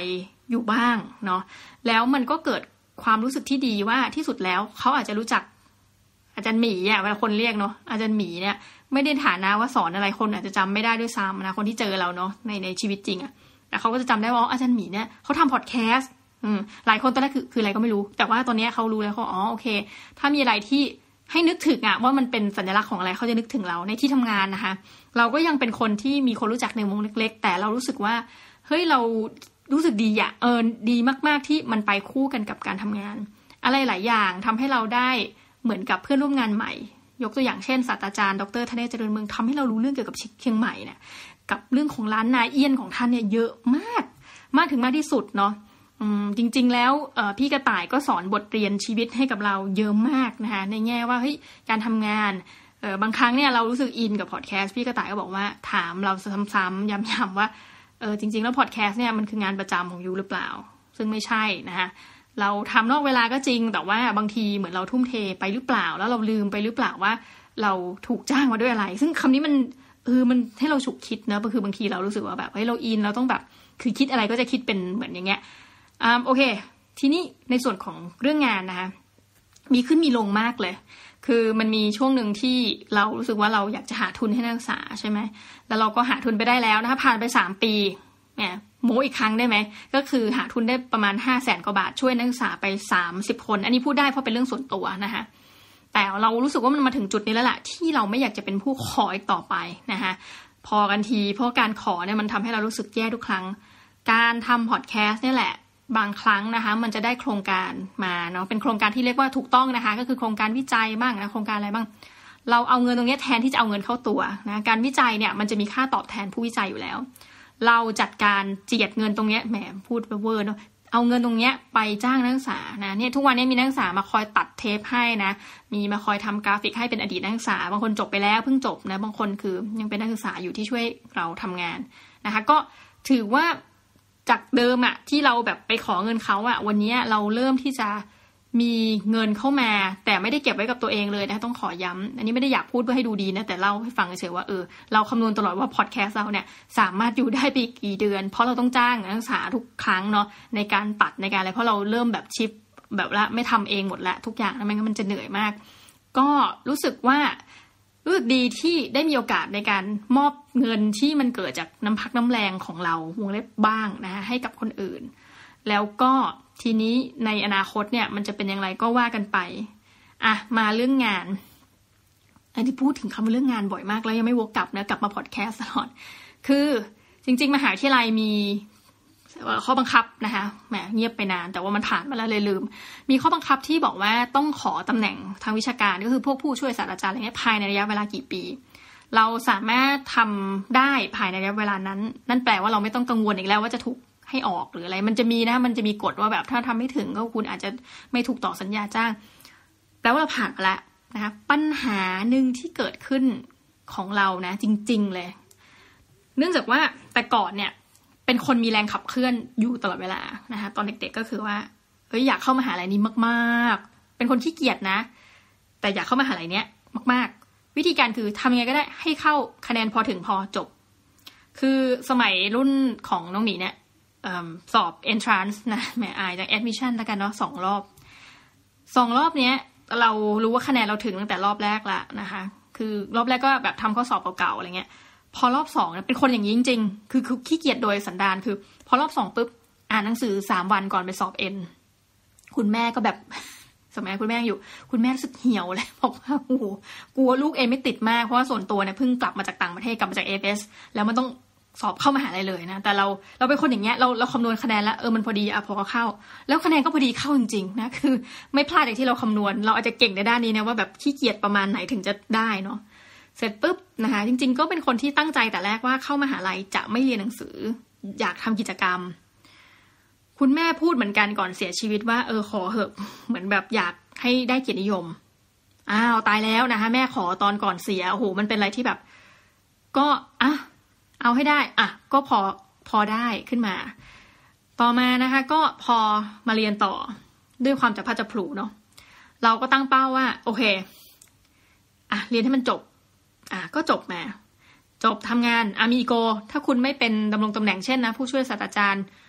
อยู่บ้างเนาะแล้วมันก็เกิดความรู้สึกที่ดีว่าที่สุดแล้วเขาอาจจะรู้จักอาจารย์หมีอ่ะเวลาคนเรียกเนาะอาจารย์หมีเนี่ยไม่ได้ฐานะว่าสอนอะไรคนอาจจะจำไม่ได้ด้วยซ้ำนะคนที่เจอเราเนาะในชีวิตจริงอ่ะแต่เขาก็จะจำได้ว่าอาจารย์หมีเนี่ยเขาทำพอดแคสต์หลายคนตอนแรกคืออะไรก็ไม่รู้แต่ว่าตอนนี้เขารู้แล้วเขาโอเคถ้ามีอะไรที่ให้นึกถึงอ่ะว่ามันเป็นสัญลักษณ์ของอะไรเขาจะนึกถึงเราในที่ทำงานนะคะเราก็ยังเป็นคนที่มีคนรู้จักในวงเล็กๆแต่เรารู้สึกว่าเฮ้ยเรารู้สึกดีอ่ะดีมากๆที่มันไปคู่กันกับการทำงานอะไรหลายอย่างทำให้เราได้เหมือนกับเพื่อนร่วมงานใหม่ยกตัวอย่างเช่นศาสตราจารย์ดร.ธเนศ เจริญเมืองทำให้เรารู้เรื่องเกี่ยวกับเชียงใหม่เนี่ยกับเรื่องของร้านนาเอี้ยนของท่านเนี่ยเยอะมากถึงมากที่สุดเนาะจริงๆแล้วพี่กระต่ายก็สอนบทเรียนชีวิตให้กับเราเยอะมากนะคะในแง่ว่าเฮ้ยการทำงานบางครั้งเนี่ยเรารู้สึกอินกับพอดแคสต์พี่กระต่ายก็บอกว่าถามเราซ้ำๆย้ำๆว่าจริงๆแล้วพอดแคสต์เนี่ยมันคืองานประจำของยูหรือเปล่าซึ่งไม่ใช่นะคะเราทำนอกเวลาก็จริงแต่ว่าบางทีเหมือนเราทุ่มเทไปหรือเปล่าแล้วเราลืมไปหรือเปล่าว่าเราถูกจ้างมาด้วยอะไรซึ่งคำนี้มันมันให้เราฉุกคิดนะคือบางทีเรารู้สึกว่าแบบเฮ้ยเราอินเราต้องแบบคือคิดอะไรก็จะคิดเป็นเหมือนอย่างเงี้ยโอเคทีนี้ในส่วนของเรื่องงานนะคะมีขึ้นมีลงมากเลยคือมันมีช่วงหนึ่งที่เรารู้สึกว่าเราอยากจะหาทุนให้นักศึกษาใช่ไหมแล้วเราก็หาทุนไปได้แล้วนะคะผ่านไป3 ปีเนี่ยโม้อีกครั้งได้ไหมก็คือหาทุนได้ประมาณ 500,000 กว่าบาทช่วยนักศึกษาไป30 คนอันนี้พูดได้เพราะเป็นเรื่องส่วนตัวนะคะแต่เรารู้สึกว่ามันมาถึงจุดนี้แล้วล่ะที่เราไม่อยากจะเป็นผู้ขออีกต่อไปนะคะพอกันทีเพราะการขอเนี่ยมันทำให้เรารู้สึกแย่ทุกครั้งการทำพอดแคสต์นี่แหละบางครั้งนะคะมันจะได้โครงการมาเนาะเป็นโครงการที่เรียกว่าถูกต้องนะคะก็คือโครงการวิจัยบ้างนะโครงการอะไรบ้างเราเอาเงินตรงนี้แทนที่จะเอาเงินเข้าตัวนะการวิจัยเนี่ยมันจะมีค่าตอบแทนผู้วิจัยอยู่แล้วเราจัดการเจียดเงินตรงนี้แหมพูดเวอร์เนาะเอาเงินตรงนี้ไปจ้างนักศึกษานะเนี่ยทุกวันนี้มีนักศึกษามาคอยตัดเทปให้นะมีมาคอยทำกราฟิกให้เป็นอดีตนักศึกษาบางคนจบไปแล้วเพิ่งจบนะบางคนคือยังเป็นนักศึกษาอยู่ที่ช่วยเราทำงานนะคะก็ถือว่าจากเดิมอะที่เราแบบไปขอเงินเขาอะวันนี้เราเริ่มที่จะมีเงินเข้ามาแต่ไม่ได้เก็บไว้กับตัวเองเลยนะต้องขอย้ำอันนี้ไม่ได้อยากพูดเพื่อให้ดูดีนะแต่เล่าให้ฟังเฉยๆว่าเราคำนวณตลอดว่าพอดแคสต์เราเนี่ยสามารถอยู่ได้ไปกี่เดือนเพราะเราต้องจ้างนักศึกษาทุกครั้งเนาะในการตัดในการอะไรเพราะเราเริ่มแบบชิปแบบละไม่ทำเองหมดละทุกอย่างแล้วมันจะเหนื่อยมากก็รู้สึกว่ารู้สึกดีที่ได้มีโอกาสในการมอบเงินที่มันเกิดจากน้ำพักน้ำแรงของเราวงเล็บบ้างนะให้กับคนอื่นแล้วก็ทีนี้ในอนาคตเนี่ยมันจะเป็นอย่างไรก็ว่ากันไปมาเรื่องงานอันที่พูดถึงคำว่าเรื่องงานบ่อยมากแล้วยังไม่วกกลับนะกลับมาพอดแคสต์ตลอดคือจริงๆมหาวิทยาลัยมีข้อบังคับนะคะแหมเงียบไปนานแต่ว่ามันผ่านมาแล้วเลยลืมมีข้อบังคับที่บอกว่าต้องขอตำแหน่งทางวิชาการก็คือพวกผู้ช่วยศาสตราจารย์อะไรเงี้ยภายในระยะเวลากี่ปีเราสามารถทำได้ภายในระยะเวลานั้นนั่นแปลว่าเราไม่ต้องกังวลอีกแล้วว่าจะถูกให้ออกหรืออะไรมันจะมีนะมันจะมีกฎว่าแบบถ้าทำไม่ถึงก็คุณอาจจะไม่ถูกต่อสัญญาจ้างแปลว่าเราผ่านมาแล้วนะคะปัญหาหนึ่งที่เกิดขึ้นของเรานะจริงๆเลยเนื่องจากว่าแต่ก่อนเนี่ยเป็นคนมีแรงขับเคลื่อนอยู่ตลอดเวลานะคะตอนเด็กๆก็คือว่าอยากเข้ามหาลัยนี้มากๆเป็นคนขี้เกียจนะแต่อยากเข้ามหาลัยเนี้ยมากๆวิธีการคือทำยังไงก็ได้ให้เข้าคะแนนพอถึงพอจบคือสมัยรุ่นของน้องหมีเนี่ยสอบ entrance นะแหมอายจาก admission แล้วกันเนาะ2 รอบเนี้ยเรารู้ว่าคะแนนเราถึงตั้งแต่รอบแรกละนะคะคือรอบแรกก็แบบทำข้อสอบเก่าๆอะไรเงี้ยพอรอบ2เนี่ยเป็นคนอย่างนี้จริงๆคือขี้เกียจโดยสันดานคือพอรอบ2ปุ๊บอ่านหนังสือ3 วันก่อนไปสอบเอ็นคุณแม่ก็แบบสมัยคุณแม่อยู่คุณแม่รู้สึกเหี่ยวเลยบอกว่าโอ้โหกลัวลูกเองไม่ติดมากเพราะว่าส่วนตัวเนี่ยเพิ่งกลับมาจากต่างประเทศกลับมาจาก AFS แล้วมันต้องสอบเข้ามหาลัยเลยนะแต่เราเป็นคนอย่างเงี้ยเราคำนวณคะแนนแล้วมันพอดีพอเข้าแล้วคะแนนก็พอดีเข้าจริงๆนะคือไม่พลาดอย่างที่เราคำนวณเราอาจจะเก่งในด้านนี้นะว่าแบบขี้เกียจประมาณไหนถึงจะได้เนาะเสร็จปุ๊บนะคะจริงๆก็เป็นคนที่ตั้งใจแต่แรกว่าเข้ามหาลัยจะไม่เรียนหนังสืออยากทำกิจกรรมคุณแม่พูดเหมือนกันก่อนเสียชีวิตว่าขอเหอะเหมือนแบบอยากให้ได้เกียรตินิยมตายแล้วนะคะแม่ขอตอนก่อนเสียโอ้โหมันเป็นอะไรที่แบบก็เอาให้ได้ก็พอได้ขึ้นมาต่อมานะคะก็พอมาเรียนต่อด้วยความจะพัดจะผลูเนาะเราก็ตั้งเป้าว่าโอเคเรียนให้มันจบก็จบมาจบทำงานมีอีโกถ้าคุณไม่เป็นดำรงตำแหน่งเช่นนะผู้ช่วยศาสตราจารย์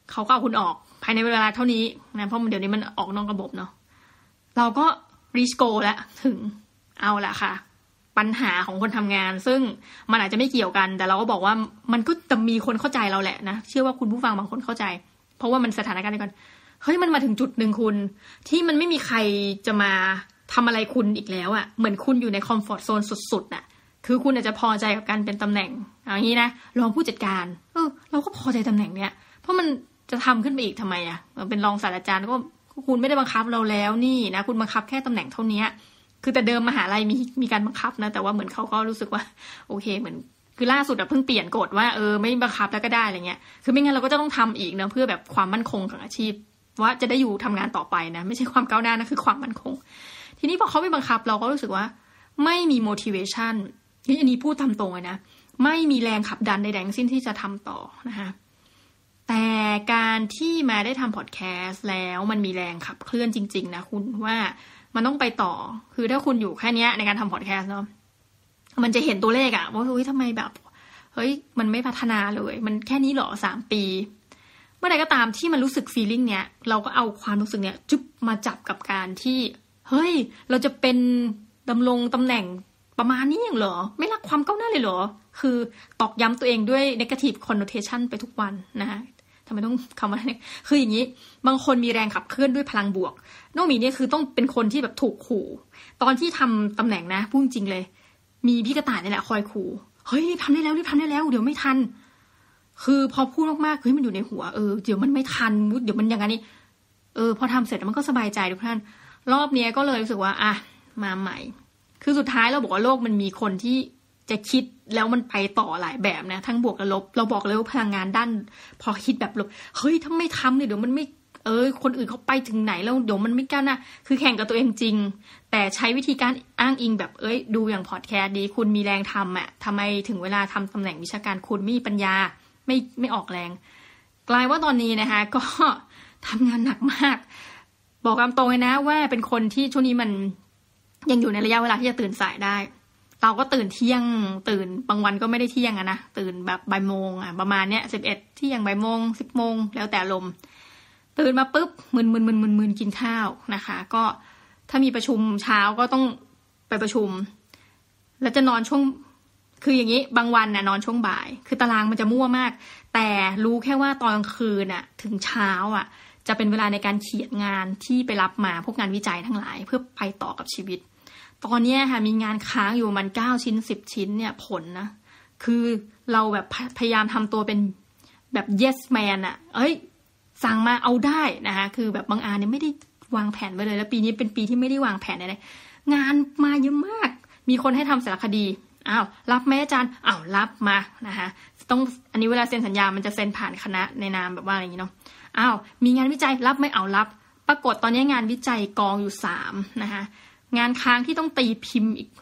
เขาก็เอาคุณออกภายในเวลาเท่านี้นะเพราะเดี๋ยวนี้มันออกนอกระบบเนาะเราก็รีสโกแล้วถึงเอาละค่ะปัญหาของคนทำงานซึ่งมันอาจจะไม่เกี่ยวกันแต่เราก็บอกว่ามันก็จะมีคนเข้าใจเราแหละนะเชื่อว่าคุณผู้ฟังบางคนเข้าใจเพราะว่ามันสถานการณ์เดียวกันเฮ้ยมันมาถึงจุดหนึ่งคุณที่มันไม่มีใครจะมาทำอะไรคุณอีกแล้วอะเหมือนคุณอยู่ในคอมฟอร์ตโซนสุดๆน่ะคือคุณอาจจะพอใจกับการเป็นตำแหน่งอย่างนี้นะรองผู้จัดการเราก็พอใจตำแหน่งเนี้ยเพราะมันจะทำขึ้นไปอีกทำไมอะเป็นรองศาสตราจารย์ก็คุณไม่ได้บังคับเราแล้วนี่นะคุณบังคับแค่ตำแหน่งเท่านี้คือแต่เดิมมหาลัยมีการบังคับนะแต่ว่าเหมือนเขาก็รู้สึกว่าโอเคเหมือนคือล่าสุดเพิ่งเปลี่ยนกฎว่าไม่บังคับแล้วก็ได้อะไรเงี้ยคือไม่งั้นเราก็จะต้องทำอีกนะเพื่อแบบความมั่นคงของอาชีพว่าจะได้อยู่ทำงานต่อไปนะไม่ใช่ความก้าวหน้านะคือความมั่นคงทีนี้พอเขาไม่บังคับเราก็รู้สึกว่าไม่มี motivation อันนี้พูดตามตรงเลยนะไม่มีแรงขับดันใดๆทั้งสิ้นที่จะทำต่อนะคะแต่การที่มาได้ทำพอดแคสต์แล้วมันมีแรงขับเคลื่อนจริงๆนะคุณว่ามันต้องไปต่อคือถ้าคุณอยู่แค่นี้ในการทำพอดแคสต์เนาะมันจะเห็นตัวเลขอะว่าทำไมแบบเฮ้ยมันไม่พัฒนาเลยมันแค่นี้หรอ3 ปีเมื่อใดก็ตามที่มันรู้สึก feeling เนี้ยเราก็เอาความรู้สึกเนี้ยจุ๊บมาจับกับการที่เฮ้ยเราจะเป็นดำรงตำแหน่งประมาณนี้อย่างเหรอไม่รักความก้าวหน้าเลยเหรอคือตอกย้ำตัวเองด้วย negative connotation ไปทุกวันนะคะทำไมต้องคำว่าเนี่ยคืออย่างนี้บางคนมีแรงขับเคลื่อนด้วยพลังบวกน้องหมีเนี่ยคือต้องเป็นคนที่แบบถูกขู่ตอนที่ทำตำแหน่งนะพูดจริงเลยมีพี่กระต่ายนี่แหละคอยขู่เฮ้ยรีบทำได้แล้วเดี๋ยวไม่ทันคือพอพูดมากๆเฮ้ยมันอยู่ในหัวเดี๋ยวมันไม่ทันเดี๋ยวมันอย่างนี้พอทำเสร็จมันก็สบายใจทุกท่านรอบนี้ก็เลยรู้สึกว่ามาใหม่คือสุดท้ายเราบอกว่าโลกมันมีคนที่จะคิดแล้วมันไปต่อหลายแบบนะทั้งบวกและลบเราบอกเลยว่าพลังงานด้านพอคิดแบบลบเฮ้ยถ้าไม่ทำเนี่ยเดี๋ยวมันไม่คนอื่นเขาไปถึงไหนแล้วเดี๋ยวมันไม่กล้านะคือแข่งกับตัวเองจริงแต่ใช้วิธีการอ้างอิงแบบดูอย่างพอดแคสต์ดีคุณมีแรงทำทำไมถึงเวลาทำตำแหน่งวิชาการคุณไม่มีปัญญาไม่ออกแรงกลายว่าตอนนี้นะคะก็ทำงานหนักมากบอกตามตรงเลยนะว่าเป็นคนที่ช่วงนี้มันยังอยู่ในระยะเวลาที่จะตื่นสายได้เราก็ตื่นเที่ยงตื่นบางวันก็ไม่ได้เที่ยงนะตื่นแบบบ่ายโมงประมาณเนี้ย11เที่ยงบ่ายโมง10โมงแล้วแต่ลมตื่นมาปุ๊บมึนกินข้าวนะคะก็ถ้ามีประชุมเช้าก็ต้องไปประชุมแล้วจะนอนช่วงคืออย่างนี้บางวันนอนช่วงบ่ายคือตารางมันจะมั่วมากแต่รู้แค่ว่าตอนกลางคืนถึงเช้าจะเป็นเวลาในการเขียนงานที่ไปรับมาพวกงานวิจัยทั้งหลายเพื่อไปต่อกับชีวิตตอนนี้ค่ะมีงานค้างอยู่มัน9 ชิ้น10 ชิ้นเนี่ยผลนะคือเราแบบพยายามทำตัวเป็นแบบ yes man สั่งมาเอาได้นะคะคือแบบบางอันเนี่ยไม่ได้วางแผนไว้เลยแล้วปีนี้เป็นปีที่ไม่ได้วางแผนอะไรงานมาเยอะมากมีคนให้ทำสารคดีรับไหมอาจารย์รับมานะคะต้องอันนี้เวลาเซ็นสัญญามันจะเซ็นผ่านคณะในนามแบบว่าอะไรอย่างนี้เนาะมีงานวิจัยรับไหมรับปรากฏตอนนี้งานวิจัยกองอยู่3นะคะงานค้างที่ต้องตีพิมพ์อีก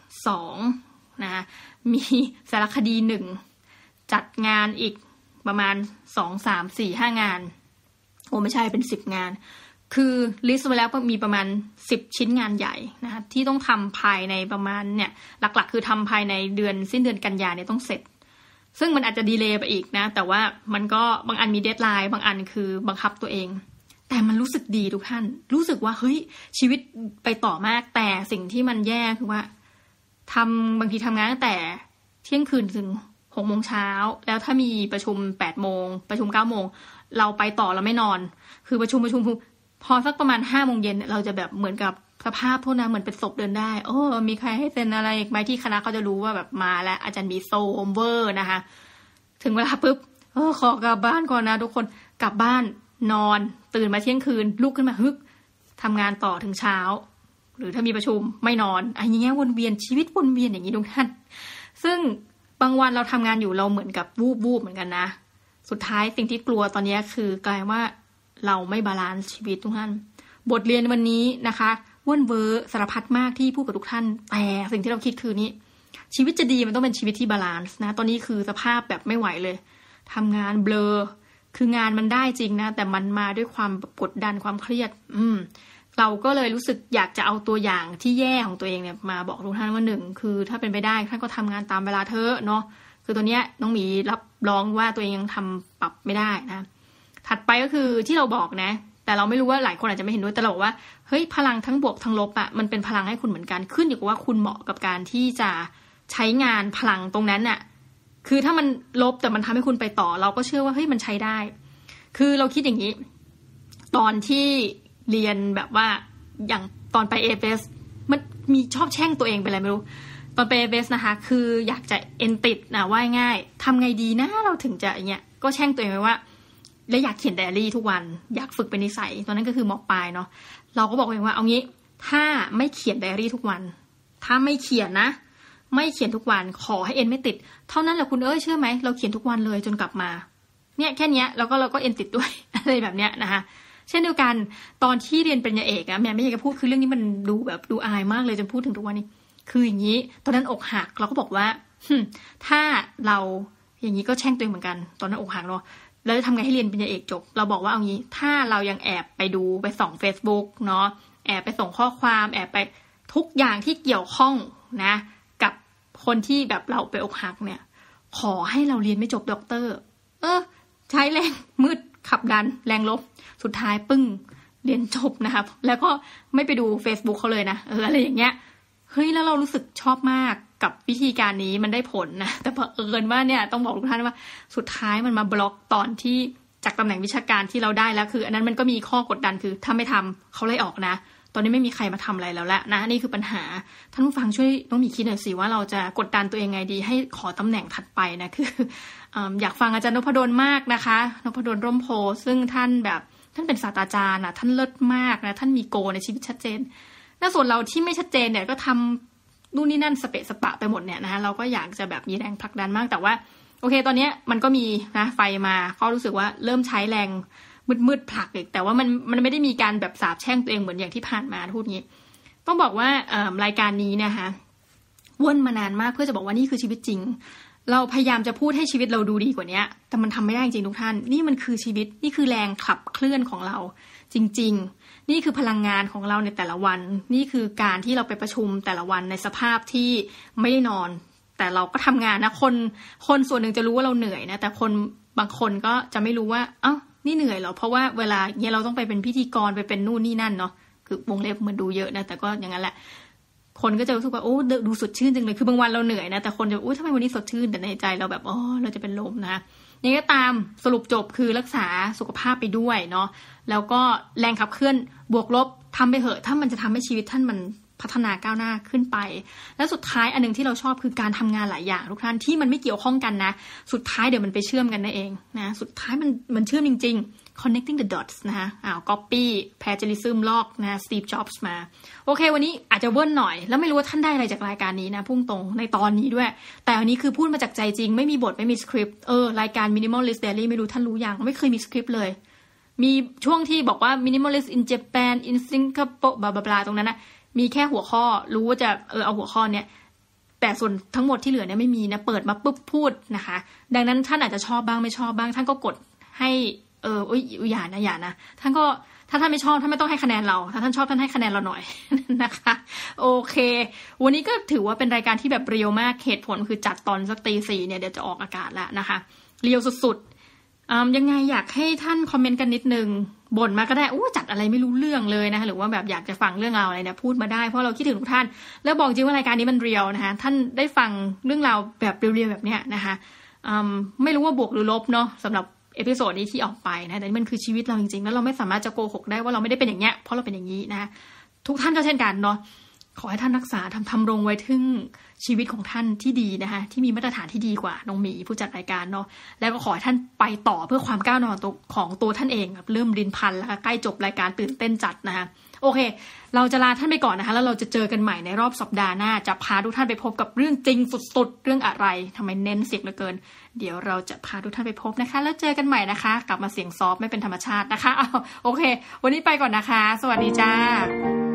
2นะคะมีสารคดี1จัดงานอีกประมาณ2 3 4 5งานไม่ใช่เป็น10งานคือลิสต์ไว้แล้วมีประมาณ10ชิ้นงานใหญ่นะคะที่ต้องทำภายในประมาณเนี่ยหลักๆคือทำภายในสิ้นเดือนกันยายนเนี่ยต้องเสร็จซึ่งมันอาจจะดีเลย์ไปอีกนะแต่ว่ามันก็บางอันมีเดดไลน์บางอันคือบังคับตัวเองแต่มันรู้สึกดีทุกท่านรู้สึกว่าเฮ้ยชีวิตไปต่อมากแต่สิ่งที่มันแย่คือว่าบางทีทำงานตั้งแต่เที่ยงคืนถึง6 โมงเช้าแล้วถ้ามีประชุม8 โมงประชุม9 โมงเราไปต่อเราไม่นอนคือประชุมพอสักประมาณ5 โมงเย็นเราจะแบบเหมือนกับสภาพโทษนะเหมือนเป็นศพเดินได้มีใครให้เซ็นอะไรไหมที่คณะเขาจะรู้ว่าแบบมาแล้วอาจารย์มีโซมเวอร์นะคะถึงเวลาปุ๊บขอกลับบ้านก่อนนะทุกคนกลับบ้านนอนตื่นมาเที่ยงคืนลุกขึ้นมาทำงานต่อถึงเช้าหรือถ้ามีประชุมไม่นอนอย่างเงี้ยวนเวียนชีวิตวนเวียนอย่างนี้ทุกท่านซึ่งบางวันเราทำงานอยู่เราเหมือนกับวูบเหมือนกันนะสุดท้ายสิ่งที่กลัวตอนนี้คือกลายว่าเราไม่บาลานซ์ชีวิตทุกท่านบทเรียนวันนี้นะคะว่นเวอร์สารพัดมากที่พูดกับทุกท่านแต่สิ่งที่เราคิดคือนี้ชีวิตจะดีมันต้องเป็นชีวิตที่บาลานซ์นะตอนนี้คือสภาพแบบไม่ไหวเลยทำงานเบลอคืองานมันได้จริงนะแต่มันมาด้วยความกดดันความเครียดเราก็เลยรู้สึกอยากจะเอาตัวอย่างที่แย่ของตัวเองเนี่ยมาบอกทุกท่านว่า1คือถ้าเป็นไปได้ท่านก็ทำงานตามเวลาเถอะเนาะคือตัวเนี้ยน้องหมีรับรองว่าตัวเองยังทำปรับไม่ได้นะถัดไปก็คือที่เราบอกนะแต่เราไม่รู้ว่าหลายคนอาจจะไม่เห็นด้วยแต่เราบอกว่าเฮ้ยพลังทั้งบวกทั้งลบอะมันเป็นพลังให้คุณเหมือนกันขึ้นอยู่กับว่าคุณเหมาะกับการที่จะใช้งานพลังตรงนั้นอะคือถ้ามันลบแต่มันทำให้คุณไปต่อเราก็เชื่อว่าเฮ้ยมันใช้ได้คือเราคิดอย่างนี้ตอนที่เรียนแบบว่าอย่างตอนไป AFS มันมีชอบแช่งตัวเองไปอะไรไม่รู้ตอนไป AFS นะคะคืออยากจะเอ็นติดนะว่าง่ายทำไงดีนะเราถึงจะอย่างเงี้ยก็แช่งตัวเองไปว่าและอยากเขียนไดอารี่ทุกวันอยากฝึกเป็นนิสัยตอนนั้นก็คือม.ปลายเนาะเราก็บอกเองว่าเอางี้ถ้าไม่เขียนไดอารี่ทุกวันถ้าไม่เขียนนะไม่เขียนทุกวันขอให้เอ็นไม่ติดเท่านั้นแหละคุณเชื่อไหมเราเขียนทุกวันเลยจนกลับมาเนี่ยแค่นี้แล้วเราก็เอ็นติดด้วย อะไรแบบเนี้ยนะคะเช่นเดียวกันตอนที่เรียนปริญญาเอกอะแม่ไม่อยากจะพูดคือเรื่องนี้มันดูอายมากเลยจนพูดถึงทุกวันนี้คืออย่างนี้ตอนนั้นอกหักเราก็บอกว่าถ้าเราอย่างนี้ก็แช่งตัวเองเหมือนกันตอนนั้นอกหักเนาะแล้วจะทำไงให้เรียนปริญญาเอกจบเราบอกว่าเอางี้ถ้าเรายังแอบไปดูไปส่อง Facebook เนาะแอบไปส่งข้อความแอบไปทุกอย่างที่เกี่ยวข้องนะกับคนที่แบบเราไปอกหักเนี่ยขอให้เราเรียนไม่จบด็อกเตอร์ใช้แรงมืดขับดันแรงลบสุดท้ายปึ้งเรียนจบนะครับแล้วก็ไม่ไปดู Facebook เขาเลยนะอะไรอย่างเงี้ยเฮ้ยแล้วเรารู้สึกชอบมากกับวิธีการนี้มันได้ผลนะแต่เผอิญว่าเนี่ยต้องบอกทุกท่านว่าสุดท้ายมันมาบล็อกตอนที่จากตำแหน่งวิชาการที่เราได้แล้วคืออันนั้นมันก็มีข้อกดดันคือถ้าไม่ทำเขาไล่ออกนะตอนนี้ไม่มีใครมาทำอะไรแล้วแหละนะนี่คือปัญหาท่านผู้ฟังช่วยต้องมีคิดหน่อยสิว่าเราจะกดดันตัวเองไงดีให้ขอตำแหน่งถัดไปนะคืออยากฟังอาจารย์นพดลมากนะคะนพดลร่มโพซึ่งท่านเป็นศาสตราจารย์นะท่านเลิศมากนะท่านมีโกในชีวิตชัดเจนส่วนเราที่ไม่ชัดเจนเนี่ยก็ทำนู่นนี่นั่นสเปะสปะไปหมดเนี่ยนะคะเราก็อยากจะแบบมีแรงผลักดันมากแต่ว่าโอเคตอนนี้มันก็มีนะไฟมาก็รู้สึกว่าเริ่มใช้แรงมืดผลักอีกแต่ว่ามันไม่ได้มีการแบบสาบแช่งตัวเองเหมือนอย่างที่ผ่านมาพูดงี้ต้องบอกว่ารายการนี้นะคะวนมานานมากเพื่อจะบอกว่านี่คือชีวิตจริงเราพยายามจะพูดให้ชีวิตเราดูดีกว่านี้แต่มันทำไม่ได้จริงทุกท่านนี่มันคือชีวิตนี่คือแรงขับเคลื่อนของเราจริงๆนี่คือพลังงานของเราในแต่ละวันนี่คือการที่เราไปประชุมแต่ละวันในสภาพที่ไม่ได้นอนแต่เราก็ทำงานนะคนส่วนหนึ่งจะรู้ว่าเราเหนื่อยนะแต่คนบางคนก็จะไม่รู้ว่านี่เหนื่อยเหรอเพราะว่าเวลาเนี่ยเราต้องไปเป็นพิธีกรไปเป็นนู่นนี่นั่นเนาะคือวงเล็บมันดูเยอะนะแต่ก็อย่างนั้นแหละคนก็จะรู้สึกว่าโอ้ดูสดชื่นจังเลยคือบางวันเราเหนื่อยนะแต่คนจะทำไมวันนี้สดชื่นแต่ในใจเราแบบเราจะเป็นลมนะนี่ก็ตามสรุปจบคือรักษาสุขภาพไปด้วยเนาะแล้วก็แรงขับเคลื่อนบวกลบทำไปเหอะถ้ามันจะทำให้ชีวิตท่านมันพัฒนาก้าวหน้าขึ้นไปและสุดท้ายอันนึงที่เราชอบคือการทำงานหลายอย่างทุกท่านที่มันไม่เกี่ยวข้องกันนะสุดท้ายเดี๋ยวมันไปเชื่อมกันนั่นเองนะสุดท้ายมันเชื่อมจริงๆ connecting the dots นะคะcopy plagiarism ลอกนะ Steve Jobs มาโอเควันนี้อาจจะเวิร์นหน่อยแล้วไม่รู้ว่าท่านได้อะไรจากรายการนี้นะพุ่งตรงในตอนนี้ด้วยแต่อันนี้คือพูดมาจากใจจริงไม่มีบทไม่มีสคริปต์รายการ Minimalist Daily ไม่รู้ท่านรู้ยังไม่เคยมีสคริปต์เลยมีช่วงที่บอกว่า Minimalist in Japan in Singapore บลาบลาตรงนั้นนะมีแค่หัวข้อรู้ว่าจะเอาหัวข้อเนี้ยแต่ส่วนทั้งหมดที่เหลือเนี่ยไม่มีนะเปิดมาปุ๊บพูดนะคะดังนั้นท่านอาจจะชอบบ้างไม่ชอบบ้างท่านก็กดให้อย่านะท่านก็ถ้าท่านไม่ชอบท่านไม่ต้องให้คะแนนเราถ้าท่านชอบท่านให้คะแนนเราหน่อย นะคะโอเควันนี้ก็ถือว่าเป็นรายการที่แบบเรียวมากเหตุผลคือจัดตอนสัก 4:00 เนี่ยเดี๋ยวจะออกอากาศแล้วนะคะเรียวสุดๆยังไงอยากให้ท่านคอมเมนต์กันนิดนึงบ่นมาก็ได้จัดอะไรไม่รู้เรื่องเลยนะคะหรือว่าแบบอยากจะฟังเรื่องราวอะไรเนี่ยพูดมาได้เพราะเราคิดถึงทุกท่านแล้วบอกจริงว่ารายการนี้มันเรียวนะคะท่านได้ฟังเรื่องราวแบบเรียวๆแบบเนี้ยนะคะไม่รู้ว่าบวกหรือลบเนาะสำหรับเอพิโซดนี้ที่ออกไปนะแต่มันคือชีวิตเราจริงๆแล้วเราไม่สามารถจะโกหกได้ว่าเราไม่ได้เป็นอย่างเงี้ยเพราะเราเป็นอย่างนี้นะทุกท่านก็เช่นกันเนาะขอให้ท่านรักษาทำรงไว้ถึงชีวิตของท่านที่ดีนะคะที่มีมาตรฐานที่ดีกว่าน้องหมีผู้จัดรายการเนาะแล้วก็ขอให้ท่านไปต่อเพื่อความก้าวหน้าของตัวท่านเองเริ่มลิ้นพันแล้วใกล้จบรายการตื่นเต้นจัดนะคะโอเคเราจะลาท่านไปก่อนนะคะแล้วเราจะเจอกันใหม่ในรอบสัปดาห์หน้าจะพาทุกท่านไปพบกับเรื่องจริงสุดๆเรื่องอะไรทำไมเน้นเสียงเหลือเกินเดี๋ยวเราจะพาทุกท่านไปพบนะคะแล้วเจอกันใหม่นะคะกลับมาเสียงซอฟต์ไม่เป็นธรรมชาตินะคะโอเควันนี้ไปก่อนนะคะสวัสดีจ้า